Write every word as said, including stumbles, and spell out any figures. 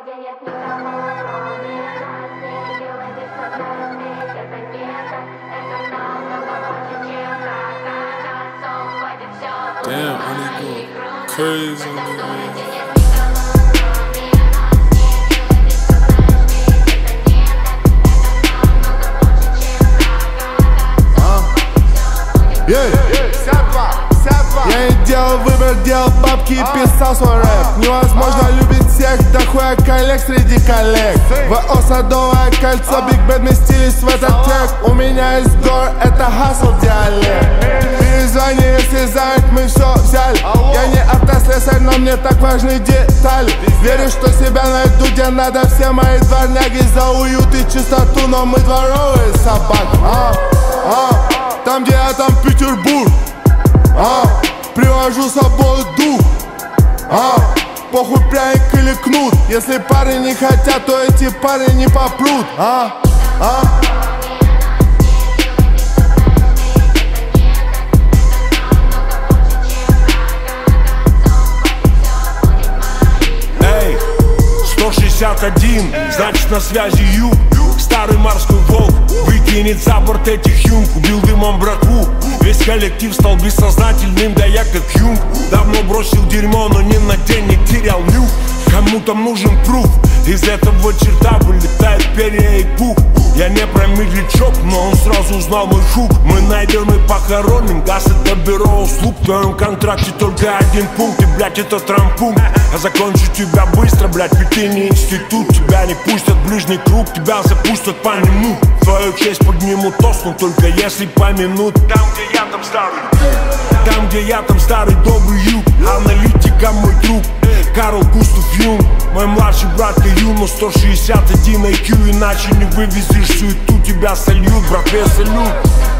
где нет никого, кроме нас. Не делай вид, что ты это не так. Это намного больше, чем как она. Хватит все. Damn, honey, go crazy on me, man. Yeah. Я не делал выбор, делал бабки и писал свой рэп. Невозможно любить всех, да хуя коллег среди коллег. ВО Садовое кольцо, Биг Бэд вместились в этот трек. У меня есть гор, это хасл диалект. Перезвони, если занят, мы все взяли. Я не автослесарь, но мне так важны детали. Верю, что себя найду, где надо. Все мои дворняги за уют и чистоту, но мы дворовые собаки. а, а. Там, где я, там Петербург. А, привожу с собой дух. А, похуй пряник или кнут. Если парни не хотят, то эти парни не попрут. А, а. Эй, сто шестьдесят один, значит на связи юг. Старый морской волк выкинет за борт этих юнг. Убил дымом братву. Весь коллектив стал бессознательным, да я как юнг. Давно бросил дерьмо, но ни на день не терял нюх. Кому там нужен пруф? Из этого черта вылетает перья и пух. Я не про медлячок, но он сразу узнал мой хук. Мы найдем и похороним, газ это бюро услуг. В твоем контракте только один пункт, и, блядь, это травмпункт. Я закончу тебя быстро, блядь, ведь ты не институт. Тебя не пустят в ближний круг, тебя запустят по нему. В твою честь подниму тост, но только если помянут. Там, где я, там старый. Там, где я, там старый добрый юг. Аналитика мой друг, Карл Густав Юнг. Мой младший брат Юну, сто шестьдесят один ай кью. Иначе не вывезешь суету, тебя сольют, братве, салют.